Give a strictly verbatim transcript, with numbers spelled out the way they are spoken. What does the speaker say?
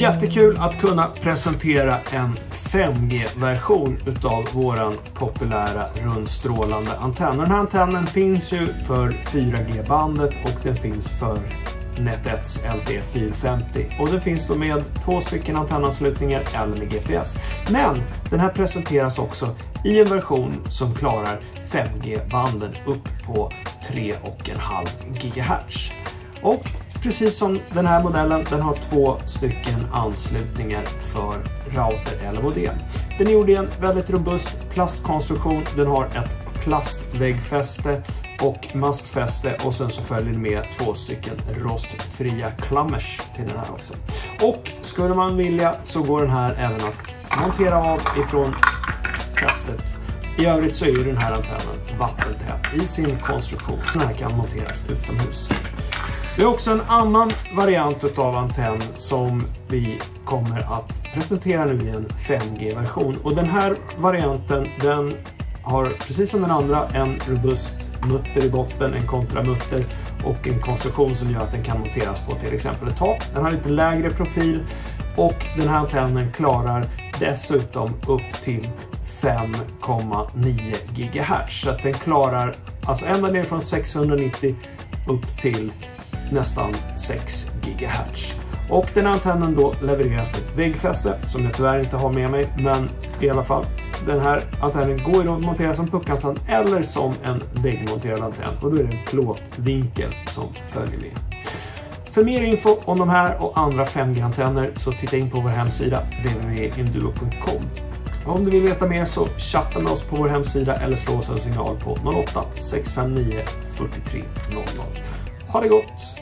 Jättekul att kunna presentera en fem G-version utav våran populära rundstrålande antenn. Den här antennen finns ju för fyra G-bandet och den finns för Net ett L T E fyrahundrafemtio och det finns då med två stycken antennanslutningar eller med G P S. Men den här presenteras också i en version som klarar fem G-banden upp på tre komma fem gigahertz. Och precis som den här modellen, den har två stycken anslutningar för router eller modem. Den är gjord i en väldigt robust plastkonstruktion. Den har ett plastväggfäste och mastfäste och sen så följer det med två stycken rostfria klammers till den här också. Och skulle man vilja så går den här även att montera av ifrån fästet. I övrigt så är ju den här antennen vattentät i sin konstruktion. Den här kan monteras utomhus. Vi har också en annan variant utav antenn som vi kommer att presentera nu i en fem G-version. Och den här varianten, den har precis som den andra en robust mutter i botten, en kontramutter och en konstruktion som gör att den kan monteras på till exempel ett tak. Den har lite lägre profil och den här antennen klarar dessutom upp till fem komma nio gigahertz. Så att den klarar alltså ända ner från sexhundranittio upp till nästan sex gigahertz. Och den antennen då levereras med ett väggfäste som jag tyvärr inte har med mig, men i alla fall den här antennen går ju att montera som puckantenn eller som en väggmonterad antenn och då är det en plåtvinkel som följer med. För mer info om de här och andra fem G-antenner så titta in på vår hemsida w w w punkt induo punkt com. Om du vill veta mer så chatta med oss på vår hemsida eller slå oss en signal på noll åtta sex fem nio fyra tre noll noll. Ha det gott!